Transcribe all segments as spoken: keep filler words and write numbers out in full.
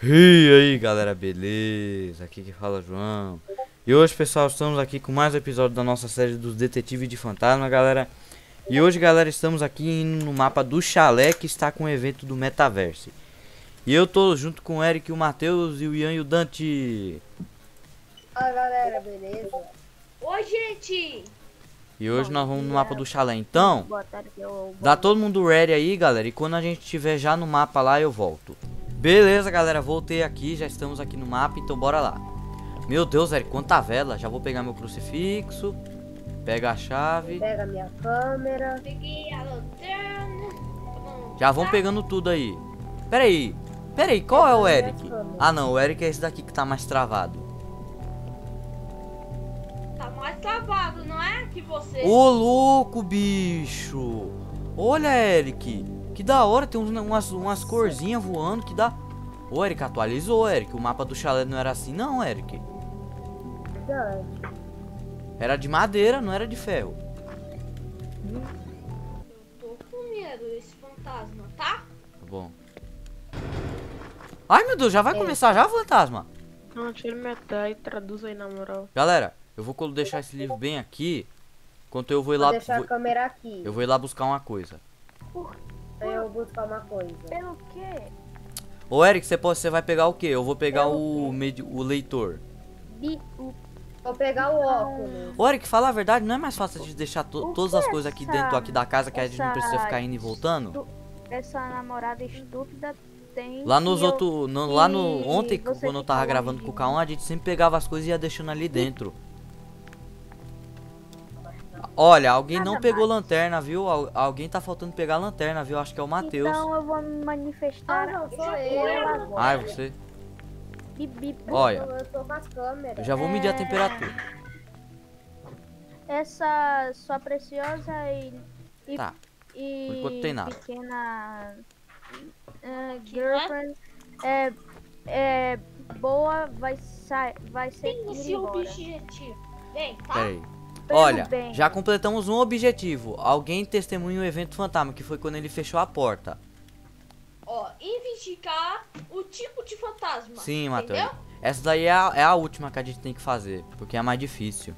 E aí galera, beleza? Aqui que fala João. E hoje, pessoal, estamos aqui com mais um episódio da nossa série dos Detetives de Fantasma, galera. E hoje, galera, estamos aqui no mapa do Chalé, que está com o evento do Metaverse. E eu tô junto com o Eric, o Matheus e o Ian e o Dante. Fala galera, beleza? Oi, gente! E hoje Bom nós vamos no dia. mapa do Chalé. Então, Boa tarde, eu... dá todo mundo ready aí, galera. E quando a gente estiver já no mapa lá, eu volto. Beleza, galera, voltei aqui, já estamos aqui no mapa, então bora lá. Meu Deus, Eric, quanta vela. Já vou pegar meu crucifixo. Pega a chave. Pega minha câmera. Peguei a lanterna. Vamos Já vão lá. pegando tudo aí. Pera aí, pera aí, qual é o Minha Eric? câmera. Ah não, o Eric é esse daqui que tá mais travado. Tá mais travado, não é? Que você. Ô louco, bicho. Olha, Eric. Que da hora, tem uns- umas, umas corzinhas voando que dá. Ô, Eric, atualizou, Eric. O mapa do chalé não era assim não, Eric. Verdade. Era de madeira, não era de ferro. Eu tô com medo desse fantasma, tá? Tá bom. Ai, meu Deus, já vai É. começar já, fantasma? Não, tira metade e traduz aí na moral. Galera, eu vou colo- deixar esse livro bem aqui. Enquanto eu vou ir Vou lá, deixar vou- a câmera aqui. eu vou ir lá buscar uma coisa. Aí eu vou buscar uma coisa. Pelo quê? Ô, Eric, você, pode, você vai pegar o quê? Eu vou pegar o, medi- o leitor. Bi, o, Vou pegar o óculos. Ô, Eric, fala a verdade, não é mais fácil de deixar to- O todas que as é coisas aqui essa- dentro aqui da casa que a gente não essa precisa ficar indo e voltando? estu- essa namorada estúpida tem. Lá nos que eu- outros. no- lá no. e Ontem, você quando eu fica tava longe gravando de com o mim. K um, a gente sempre pegava as coisas e ia deixando ali dentro. Olha, alguém não Nada pegou mais. lanterna, viu? Al- alguém tá faltando pegar a lanterna, viu? Acho que é o Matheus. Então eu vou me manifestar. Ah, não, sou Já eu. foi, agora. Ah, é você? Bi, bi, bi. Olha, Eu tô com as câmeras. eu já vou medir a É. temperatura. Essa sua preciosa e. e, Tá. e Por enquanto tem nada. pequena. eh, Que girlfriend é, é boa, vai, sa vai ser Tem ir esse embora. objetivo. Vem, tá? Pera aí. Pelo Olha, bem. já completamos um objetivo. Alguém testemunha o evento fantasma, que foi quando ele fechou a porta. Ó, investigar o tipo de fantasma. Sim, Matheus. Entendeu? Essa daí é a, é a última que a gente tem que fazer, porque é a mais difícil.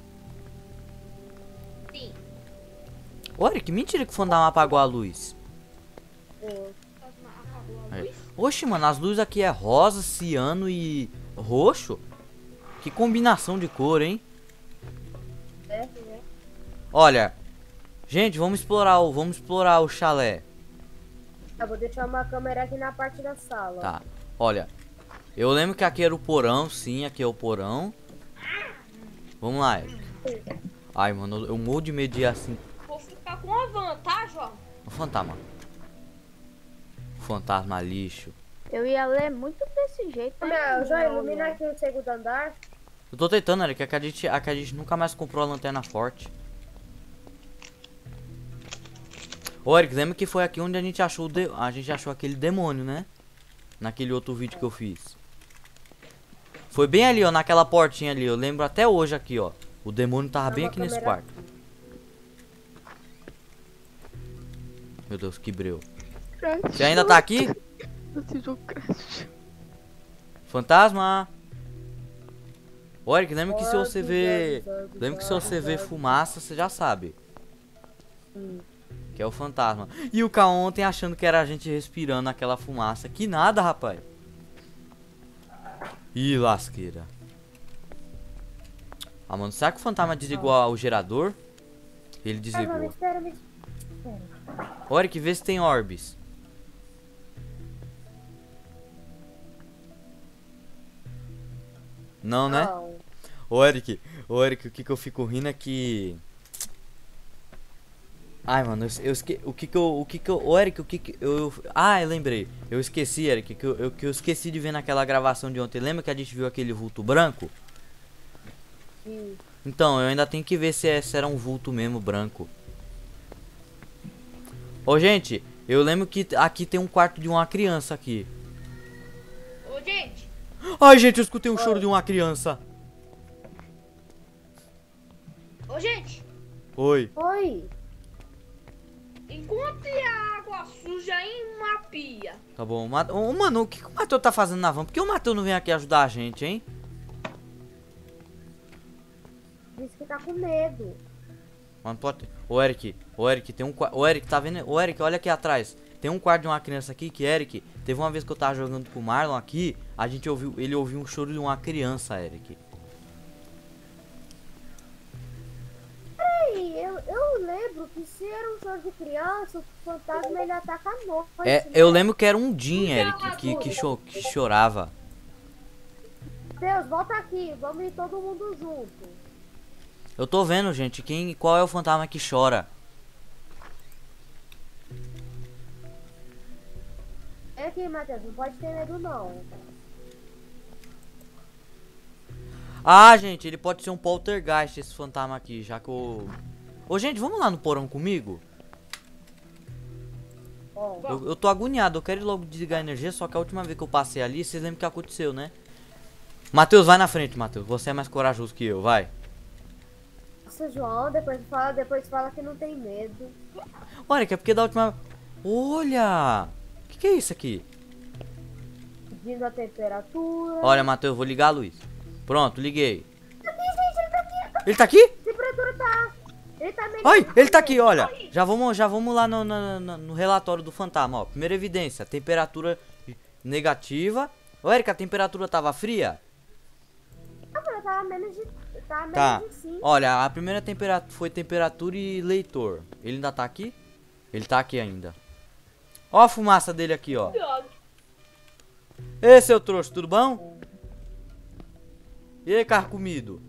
Sim. Olha, que mentira que o fantasma apagou a luz. Fantasma apagou a Aí. luz. Oxe, mano, as luzes aqui é rosa, ciano e roxo. Que combinação de cor, hein? É. Olha, gente, vamos explorar o, vamos explorar o chalé. Eu vou deixar uma câmera aqui na parte da sala. Tá, olha. Eu lembro que aqui era o porão, sim, aqui é o porão. Vamos lá, Eric. Ai, mano, eu morro de medo de ir assim. Vou ficar com a van, tá, João? O fantasma. Fantasma lixo. Eu ia ler muito desse jeito. Meu, né? já Não, ilumina não. aqui o segundo andar. Eu tô tentando, Eric, é que a gente, é que a gente nunca mais comprou a lanterna forte. Ô, Eric, lembra que foi aqui onde a gente achou o de... a gente achou aquele demônio, né? Naquele outro vídeo que eu fiz. Foi bem ali, ó, naquela portinha ali. Eu lembro até hoje aqui, ó. O demônio tava Tá bem uma aqui nesse câmera- quarto. Meu Deus, que breu. Você ainda tá aqui? Esse jogo crash. Fantasma! Ô, Eric, lembra que se você Zog, vê... zog, zog, Lembra que se zog, você vê zog. fumaça, você já sabe. Hum. Que é o fantasma. E o K ontem achando que era a gente respirando aquela fumaça. Que nada, rapaz. Ih, lasqueira. Ah, mano, será que o fantasma desligou a- o gerador? Ele Espera, me desligou. espera, me Olha que vê se tem orbes. Não, né? Não. Ô, Eric, ô, Eric, o que que eu fico rindo é que... Ai, mano, eu, eu esque... o que que eu... O que que eu... Ô, Eric, o que que eu... eu- Ah, eu lembrei. Eu esqueci, Eric, que eu, eu, que eu esqueci de ver naquela gravação de ontem. Lembra que a gente viu aquele vulto branco? Sim. Então, eu ainda tenho que ver se, é, se era um vulto mesmo branco. Ô, gente, eu lembro que aqui tem um quarto de uma criança aqui. Ô, gente. Ai, gente, eu escutei um choro de uma criança. Ô, gente. Oi. Oi. Encontre a água suja em uma pia. Tá bom. Mat- Ô, mano, o que, que o Matheus tá fazendo na van? Por que o Matheus não vem aqui ajudar a gente, hein? Disse que tá com medo. Mano, pode... Ô, Eric, ô, Eric, tem um quarto... Ô, Eric, tá vendo? Ô, Eric, olha aqui atrás. Tem um quarto de uma criança aqui que, Eric, teve uma vez que eu tava jogando com o Marlon aqui, a gente ouviu... Ele ouviu um choro de uma criança, Eric. Peraí, eu, eu lembro que se era um choro de criança, o fantasma ele ataca a noite. É, né? eu lembro que era um Jim, Eric, que, que, cho... que chorava. Deus, volta aqui, vamos ir todo mundo junto. Eu tô vendo, gente, quem... qual é o fantasma que chora. É aqui, Matheus, não pode ter medo não. Ah, gente, ele pode ser um poltergeist, esse fantasma aqui, já que o... Ô, gente, vamos lá no porão comigo? Ó, Eu, eu tô agoniado, eu quero ir logo desligar a energia, só que a última vez que eu passei ali, vocês lembram o que aconteceu, né? Matheus, vai na frente, Matheus, você é mais corajoso que eu, vai. nossa, João, depois fala, depois fala que não tem medo. Olha, que é porque da última... Olha! O que, que é isso aqui? Pedindo a temperatura. Olha, Matheus, vou ligar a luz. Pronto, liguei. Tá aqui, gente, ele tá aqui. Ele tá aqui? A temperatura tá... Ele tá melhor. Ai, ele tá aqui, olha. Já vamos, já vamos lá no, no, no- no relatório do fantasma, ó. Primeira evidência, temperatura negativa. Ô, Erika, a temperatura tava fria? Ah, mano, tava menos de... Tava menos Tá. de cinco. Olha, a primeira temperatura foi temperatura e leitor. Ele ainda tá aqui? Ele tá aqui ainda. Ó a fumaça dele aqui, ó. Ei, seu trouxa, tudo bom? E aí, carcomido?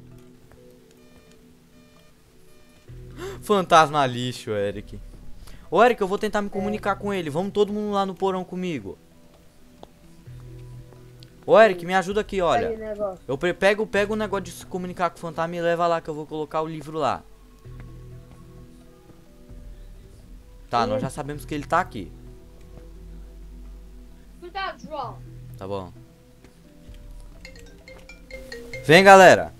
Fantasma lixo, Eric. Ô, Eric, eu vou tentar me comunicar com ele. Vamos todo mundo lá no porão comigo. Ô, Eric, me ajuda aqui, Aí, olha. negócio. Eu pre- pego, pego o negócio de se comunicar com o fantasma e leva lá que eu vou colocar o livro lá. Tá, nós já sabemos que ele tá aqui. Cuidado, João. Tá bom. Vem, galera.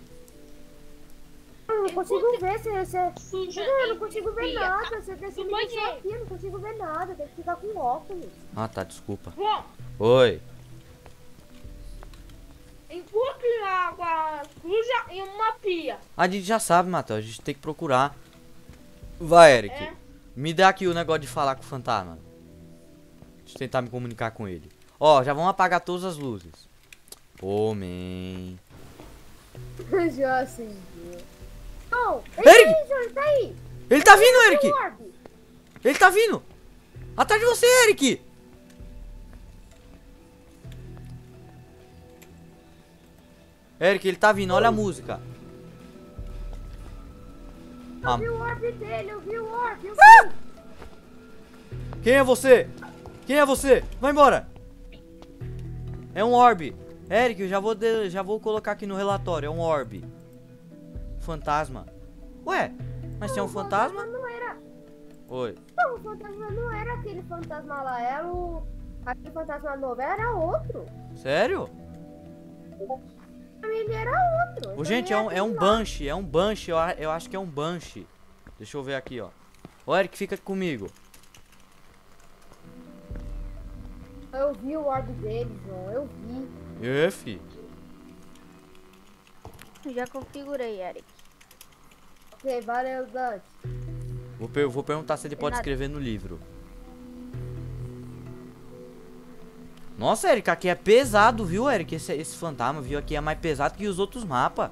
Eu não consigo ver se você... Suja Eu em não consigo ver pia. nada. Você, você me deixou banheiro. aqui, eu não consigo ver nada. Tem que ficar com óculos. Ah, tá, desculpa. João, Oi. encontre água suja em uma pia. A gente já sabe, Matheus. A gente tem que procurar. Vai, Eric. É? Me dá aqui o negócio de falar com o fantasma. Deixa eu tentar me comunicar com ele. Ó, já vamos apagar todas as luzes. Pô, man. Já assim. Não, Eric! ele, tá aí, ele tá aí. Ele tá vindo, Eric! Tem um orbe. Ele tá vindo! Atrás de você, Eric! Eric, ele tá vindo, olha a música. Eu Ah, vi o orbe dele, eu vi o orbe. Eu Ah! vi. quem é você? Quem é você? Vai embora! É um orbe. Eric, eu já vou, de- já vou colocar aqui no relatório. É um orbe. Fantasma. Ué, mas se é um O fantasma? Não era... Oi. Não, o fantasma não era aquele fantasma lá. Era o... Aquele fantasma novo era outro. Sério? Ele era outro. Ô, Então gente, é ele um, é era um aquele lá. Banshee. É um Banshee. Eu, a- eu acho que é um Banshee. Deixa eu ver aqui, ó. Ô, Eric, fica comigo. Eu vi o orbe dele, João. Eu vi. E, fi. Já configurei, Eric. Ok, valeu, Dante. Vou, per- vou perguntar se ele pode nada. escrever no livro. Nossa, Eric, aqui é pesado, viu, Eric? Esse, esse fantasma, viu? Aqui é mais pesado que os outros mapas.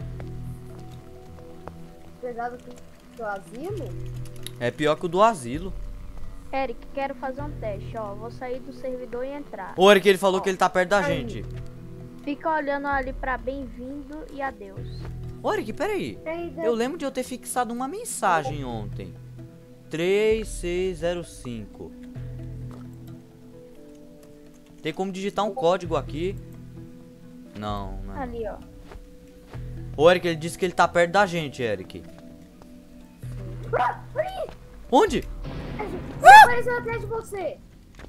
Pesado que do asilo? É pior que o do asilo. Eric, quero fazer um teste, ó. Vou sair do servidor e entrar. Ô, Eric, ele falou que ele tá perto da aí. gente. Fica olhando ali pra bem-vindo e adeus. Ô, Eric, peraí. Aí, Dante. Eu lembro de eu ter fixado uma mensagem ontem. três seis zero cinco. Tem como digitar um código aqui? Não, não. Ali, ó. Ô, Eric, ele disse que ele tá perto da gente, Eric. Ah, aí! Onde? Ele apareceu atrás de você.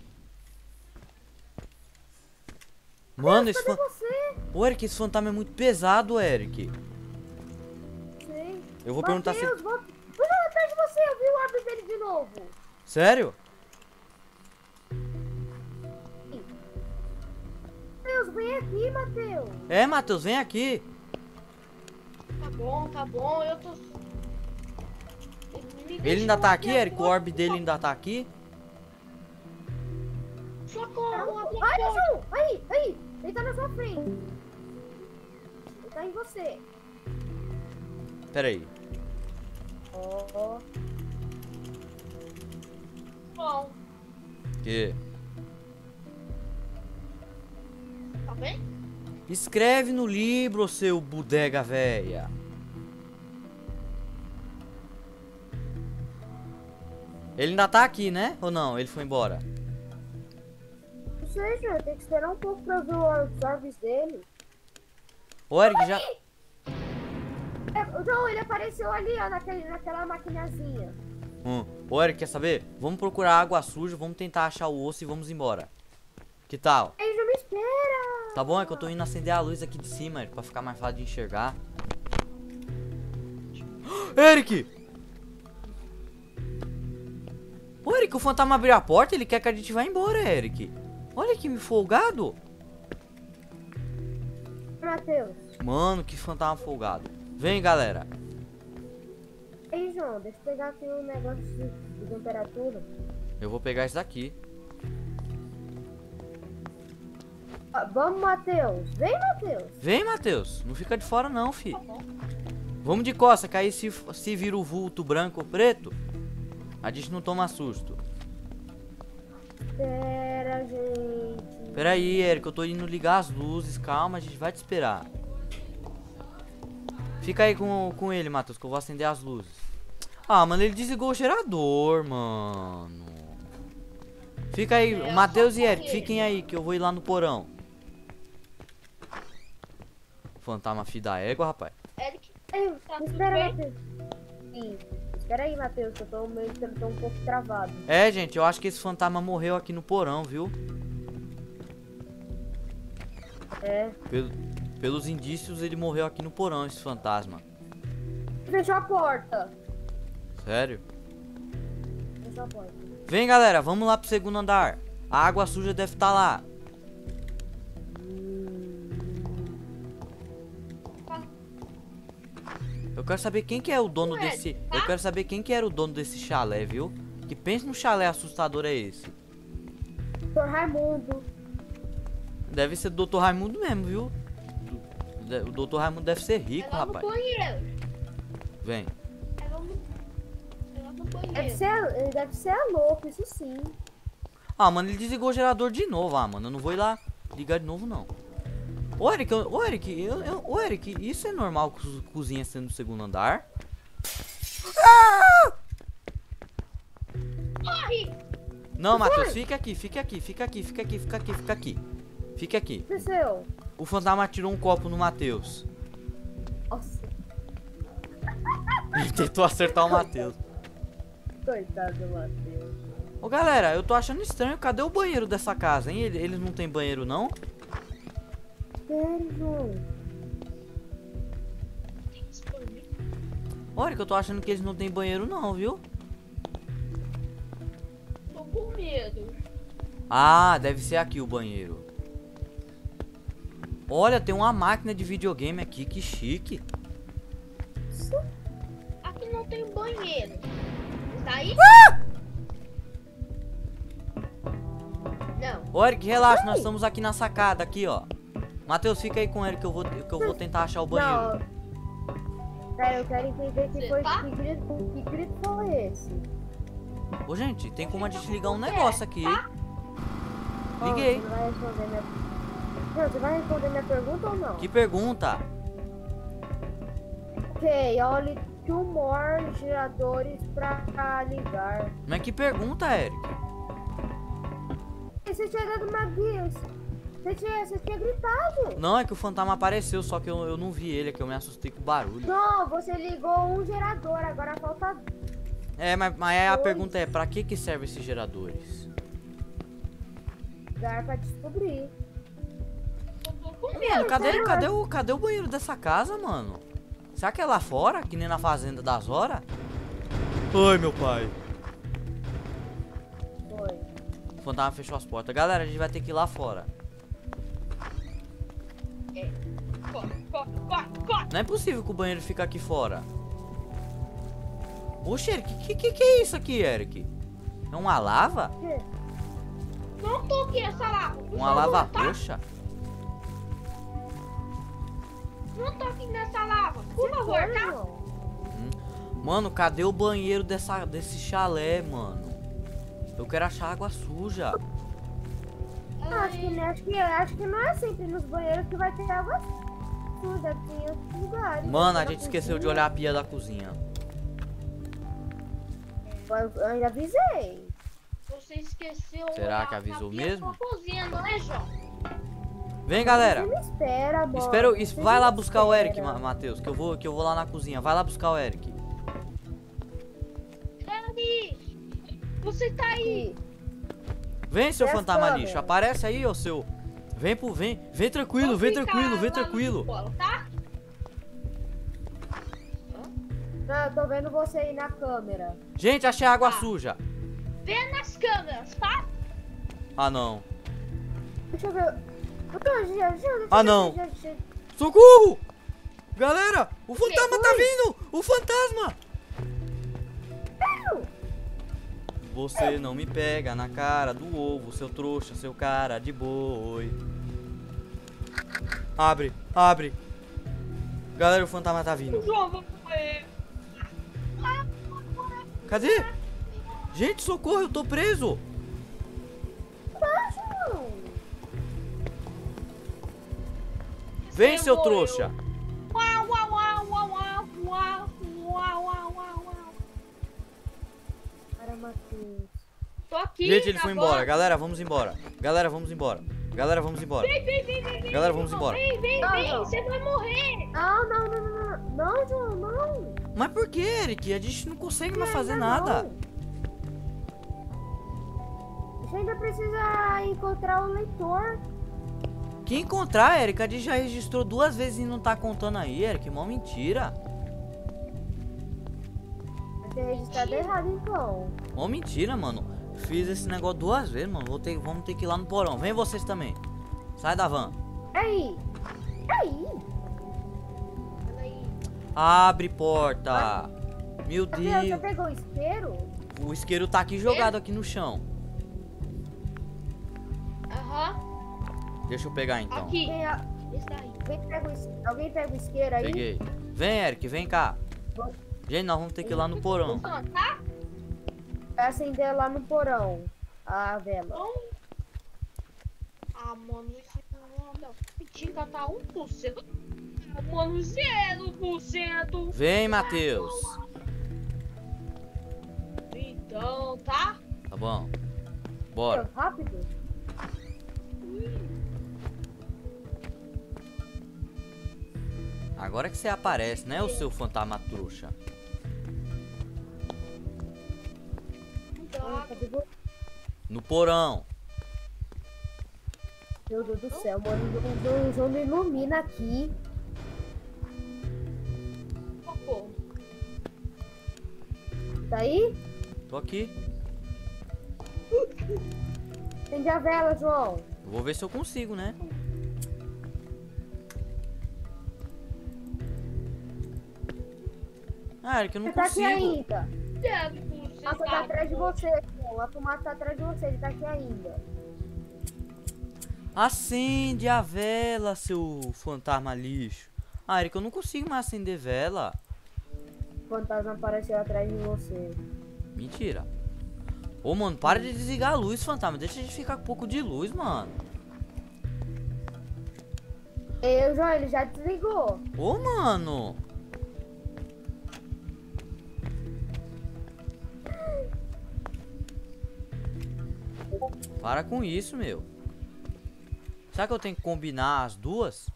Mano, esse Cadê fan... você? Ô, Eric, esse fantasma é muito pesado, Eric. Sei. Eu vou perguntar se... Mateus, volta. Não, atrás de você. Eu vi o orbe dele de novo. Sério? Matheus, vem aqui, Matheus. É, Matheus, vem aqui. Tá bom, tá bom, eu tô... Me deixa Ele ainda tá aqui, abrir a Eric? O porta. orbe dele ainda tá aqui? Socorro, abre a Ai, porta. João, aí, aí. Ele tá na sua frente. Ele tá em você. Pera aí. Ó. Bom, Que? tá bem? Escreve no livro, seu bodega véia. Ele ainda tá aqui, né? Ou não? Ele foi embora? Não sei, João. Tem que esperar um pouco pra ver os orbes dele. Ô, Eric, já... É, João, ele apareceu ali, ó, naquele, naquela maquinazinha. Hum. Ô, Eric, quer saber? Vamos procurar água suja, vamos tentar achar o osso e vamos embora. Que tal? Ei, João, me espera. Tá bom, é que eu tô indo acender a luz aqui de cima, Eric, pra ficar mais fácil de enxergar. Eric! Ô, Eric, o fantasma abriu a porta, ele quer que a gente vá embora, Eric. Olha que folgado. Matheus. Mano, que fantasma folgado. Vem, galera. Ei, João, deixa eu pegar aqui o negócio de, de temperatura. Eu vou pegar isso daqui. Ah, vamos, Matheus. Vem, Matheus. Vem, Matheus. Não fica de fora não, fi. Vamos de costa, que aí se, se vira o vulto branco ou preto, a gente não toma susto. Espera, gente. Pera aí, Eric, eu tô indo ligar as luzes. Calma, a gente vai te esperar. Fica aí com, com ele, Matheus, que eu vou acender as luzes. Ah, mano, ele desligou o gerador, mano. Fica aí, É, Matheus e só Eric, correr. fiquem aí, que eu vou ir lá no porão. Fantasma filho da égua, rapaz. Eric, Ei, Tá me tudo espera, bem? Matheus. Sim. Espera aí, Matheus, que eu tô meio que eu tô um pouco travado. É, gente, eu acho que esse fantasma morreu aqui no porão, viu? É. Pelo- pelos indícios, ele morreu aqui no porão, esse fantasma. Fechou a porta. Sério? Fechou a porta. Vem, galera, vamos lá pro segundo andar. A água suja deve estar lá. Eu quero saber quem que é o dono Ué, desse... tá? Eu quero saber quem que era o dono desse chalé, viu? Que pensa no chalé assustador é esse? doutor Raimundo. Deve ser do doutor Raimundo mesmo, viu? O doutor Raimundo deve ser é rico, lá no rapaz. banheiro. Vem. É lá no, é lá no Deve banheiro. ser, ele deve ser louco, isso sim. Ah, mano, ele desligou o gerador de novo. Ah, mano, eu não vou ir lá ligar de novo, não. Ô, Eric, eu- ô, Eric, eu, eu, ô, Eric, isso é normal co- cozinha sendo no segundo andar? Corre! Não, Matheus, fica aqui, fica aqui, fica aqui, fica aqui, fica aqui, fica aqui. Fica aqui. O que aconteceu? O fantasma tirou um copo no Matheus. Nossa, Ele tentou acertar o Matheus. coitado do Matheus. Ô, galera, eu tô achando estranho. Cadê o banheiro dessa casa, hein? Ele- Eles não tem banheiro, não? Sério, João? Olha que eu tô achando que eles não tem banheiro, não, viu? Tô com medo. Ah, deve ser aqui o banheiro. Olha, tem uma máquina de videogame aqui, que chique. Aqui não tem banheiro. Está aí? Não. Ô, Eric, relaxa, nós estamos aqui na sacada, aqui, ó. Matheus, fica aí com ele que eu vou, que eu vou tentar achar o banheiro. Não. Pera, eu quero entender que Você foi tá? que grito, que grito foi esse. Ô, gente, tem como a gente ligar um negócio aqui. Ó, Liguei. Você não vai responder minha... Não, você vai responder minha pergunta ou não? Que pergunta? Ok, olhe two more geradores pra ligar. Mas que pergunta, Eric? E você tinha dado uma guia. Você tinha, você tinha gritado. Não, é que o fantasma apareceu, só que eu, eu não vi ele, é que eu me assustei com o barulho. Não, você ligou um gerador, agora falta... É, mas, mas aí a Oi. pergunta é, pra que que servem esses geradores? Lugar pra descobrir. Eu tô com Mano, medo. cadê, sério, cadê, o, cadê o banheiro dessa casa, mano? Será que é lá fora, que nem na fazenda das horas? Ai, meu pai. Foi. O fantasma fechou as portas. Galera, a gente vai ter que ir lá fora. É. Corre, corre, corre, corre. Não é possível que o banheiro fique aqui fora. Oxe, Eric, que, que que é isso aqui, Eric? É uma lava? Não toque essa lava. por Uma favor, lava tá? roxa? Não toque nessa lava, por favor, tá? João. Mano, cadê o banheiro dessa, desse chalé, mano? Eu quero achar água suja. Acho que, acho, que, acho que não é sempre nos banheiros que vai ter água suja, tem em outros lugares. Mano, a Na gente esqueceu de cozinha. olhar a pia da cozinha. Eu, eu ainda avisei. Você esqueceu. Será a- que avisou a pia mesmo? da cozinha, não é, João? Vem, galera. Você me espera, mano. Espera, Você es- vai me lá buscar o Eric, espera. Ma- Matheus, que eu vou, que eu vou lá na cozinha. Vai lá buscar o Eric. Eric, você tá aí. Aqui. Vem, seu Presta, fantasma velho. lixo. Aparece aí, ô seu. Vem pro, vem, vem tranquilo, Vou vem ficar tranquilo, vem lá no tranquilo. colo, tá? Não, eu tô vendo você aí na câmera. Gente, achei água Ah. suja. Vê nas câmeras, tá? Ah, não. Deixa eu ver. Eu tô, deixa, deixa, deixa, Ah, não. Deixa, deixa, Socorro! Galera, o fantasma tá foi? vindo! O fantasma! Você não me pega na cara do ovo, seu trouxa, seu cara de boi. Abre, abre. Galera, o fantasma tá vindo. João, vamos morrer. Cadê? Gente, socorro, eu tô preso. Não. Vem, Você seu morreu. trouxa. Uau, uau, uau, uau, uau, uau, uau, uau, uau, uau. Para, Matheus. Tô aqui. Gente, ele na foi bola. embora. Galera, vamos embora. Galera, vamos embora. Galera, vamos embora. Vem, vem, vem, vem, vem. Galera, vem, vamos João. embora. Vem, vem, Não, vem. não. Você vai morrer. Não, não, não, não, não. Não, João, não. Mas por que, Eric? A gente não consegue mais fazer Ainda nada. não. A gente ainda precisa encontrar o leitor. Que encontrar, Eric? A gente já registrou duas vezes e não tá contando aí, Eric. Mó mentira. Vai ter registrado errado, então. Mó mentira, mano. Fiz esse negócio duas vezes, mano. Vou ter, vamos ter que ir lá no porão. Vem vocês também. Sai da van. Aí. Aí. Abre porta. Meu Você, você Deus. pegou o isqueiro? O isqueiro tá aqui jogado aqui no chão. Aham. Deixa eu pegar então. Aqui. Quem, a- Esse daí. alguém, pega o, is- alguém pega o isqueiro aí? Peguei. Vem, Eric, vem cá. Gente, nós vamos ter que ir lá no porão. Ah, tá? Vai acender lá no porão a vela. Então. Ah, mano, isso não anda. Pitica tá um por cento. Ah, mano, zero por cento. Vem, Matheus. Então, tá? Tá bom. Bora. Meu, rápido. Agora que você aparece, né, o seu fantasma trouxa? Ah, Então, cadê você? No porão. Meu Deus do céu, mano. O João- o João me ilumina aqui. pô. Tá aí? Tô aqui. Acende a vela, João. Eu vou ver se eu consigo, né? Ah, Eric, eu não Ele tá aqui consigo. ainda. Zero por cento. A fumaça tá atrás de você, João. A fumaça tá atrás de você, ele tá aqui ainda. Acende a vela, seu fantasma lixo. Ah, Eric, eu não consigo mais acender vela. O fantasma apareceu atrás de você. Mentira. Ô, mano, para de desligar a luz, fantasma. Deixa a gente ficar com um pouco de luz, mano. Eu, João, ele já desligou. Ô, mano. Para com isso, meu. Será que eu tenho que combinar as duas?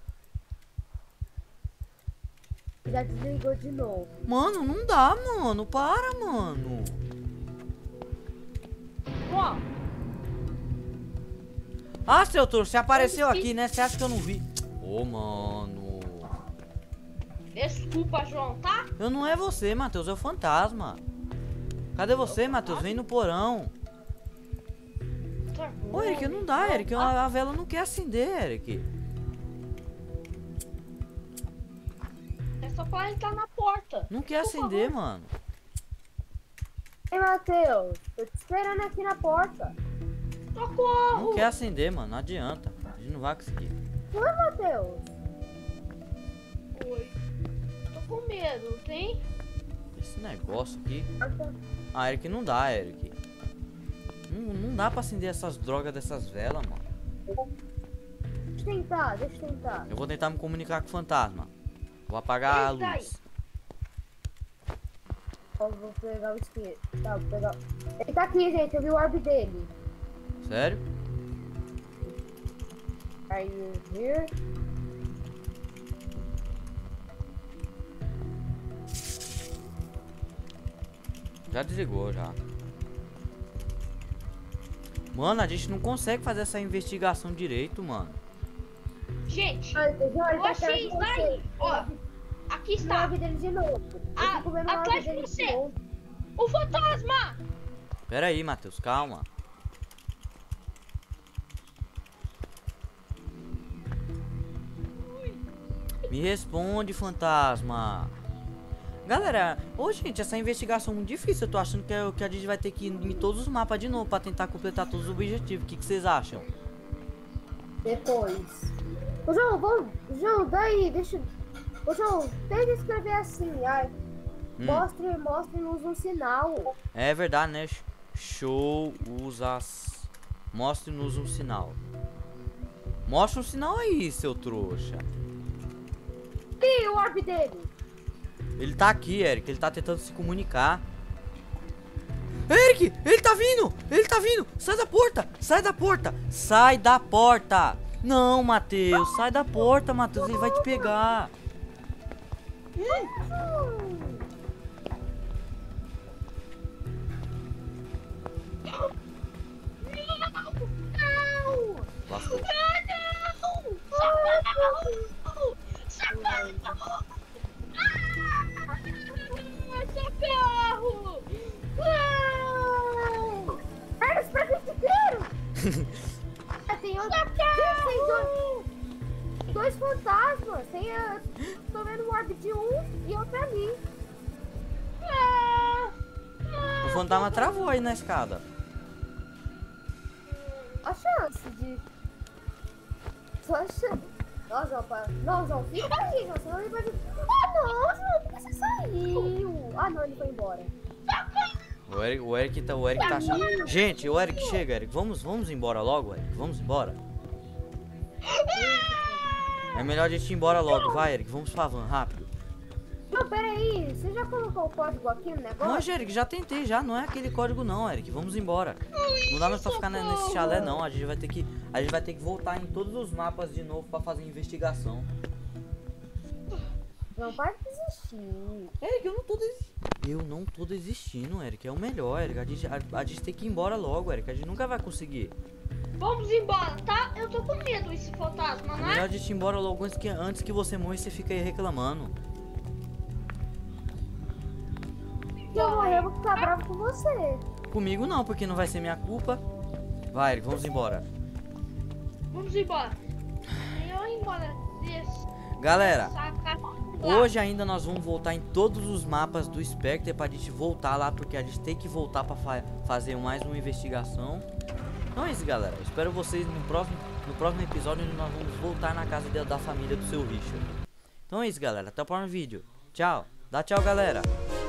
Já desligou de novo. Mano, não dá, mano. Para, mano. Ó, Ah, seu trouxa, você apareceu aqui, né? Você acha que eu não vi? Ô, mano. desculpa, João, tá? Eu não é você, Matheus. É o fantasma. Cadê você, Matheus? Vem no porão. Tá. Ô, Eric, não dá, Eric. A, a vela não quer acender, Eric. pra entrar na porta. Não quer Por acender, favor. mano. Ei, Matheus, tô te esperando aqui na porta. Socorro! Não quer acender, mano. Não adianta. A gente não vai conseguir. Oi, Matheus. Oi. Tô com medo, tem? Esse negócio aqui. Ah, Eric, não dá, Eric. Não, não dá pra acender essas drogas dessas velas, mano. Deixa eu tentar, deixa eu tentar. Eu vou tentar me comunicar com o fantasma. Vou apagar a Eita aí. luz. Ó, vou pegar o isqueiro. Tá, vou pegar. Ele tá aqui, gente. Eu vi o orbe dele. Sério? Are you here? Já desligou, já. Mano, a gente não consegue fazer essa investigação direito, mano. Gente, Olha, João, ele eu tá atrás achei de isso você. daí. Ó, aqui O está. orbe dele de novo. Eu Ah, fico vendo o orbe atrás de dele você. de novo. O fantasma! Pera aí, Matheus, calma. Me responde, fantasma. Galera, ô gente, essa investigação é muito difícil. Eu tô achando que, é, que a gente vai ter que ir em todos os mapas de novo pra tentar completar todos os objetivos. O que, que vocês acham? Depois. Ô, João, vamos. João, daí, deixa. Ô, João, tenta escrever assim. Ai. Hum. Mostre, mostre-nos um sinal. É verdade, né? Show usas. Mostre-nos um sinal. Mostra um sinal aí, seu trouxa. E o orbe dele? Ele tá aqui, Eric. Ele tá tentando se comunicar. Eric, ele tá vindo! Ele tá vindo! Sai da porta! Sai da porta! Sai da porta! Não, Matheus! Sai da porta, Matheus! Ele vai te pegar! Não! Lascou. Ah, não! Socorro! Socorro! Ah, socorro! Não! Carlos, pra que te quero? É, tem outro. Gente, tem dois, dois fantasmas. Tem a. Tô vendo o orbe de um e outro ali. Ah, O fantasma travou aí na escada. A chance de. Só a chance. Não, João, para. Não, João, fica aí, João. Senão ele vai vir. Ah, não, João, por que você saiu? Ah, não, ele foi embora. O Eric, o Eric tá, o Eric tá achando. Gente, o Eric chega, Eric. Vamos, vamos embora logo, Eric. Vamos embora. É melhor a gente ir embora logo, vai, Eric. Vamos pra van, rápido. Não, peraí. Você já colocou o código aqui no negócio? Mas, Eric, já tentei, já. Não é aquele código, não, Eric. Vamos embora. Não dá mais pra ficar ne- nesse chalé, não. A gente vai ter que, a gente vai ter que voltar em todos os mapas de novo pra fazer investigação. Não vai desistir. Eric, eu não tô desistindo. Eu não tô desistindo, Eric. É o melhor, Eric. A gente, a, a gente tem que ir embora logo, Eric. A gente nunca vai conseguir. vamos embora, tá? Eu tô com medo desse fantasma, É não melhor é? a gente ir embora logo antes que, antes que você morra e você fica aí reclamando. Se eu morrer, eu vou ficar bravo com você. Comigo não, porque não vai ser minha culpa. Vai, Eric, vamos embora. Vamos embora. Eu vou embora desse. Galera, Saca. hoje ainda nós vamos voltar em todos os mapas do Spectre pra gente voltar lá, porque a gente tem que voltar pra fa fazer mais uma investigação. Então é isso, galera. Espero vocês no próximo, no próximo episódio, onde nós vamos voltar na casa de, da família do seu Richard. Então é isso, galera. Até o próximo vídeo. Tchau. Dá tchau, galera.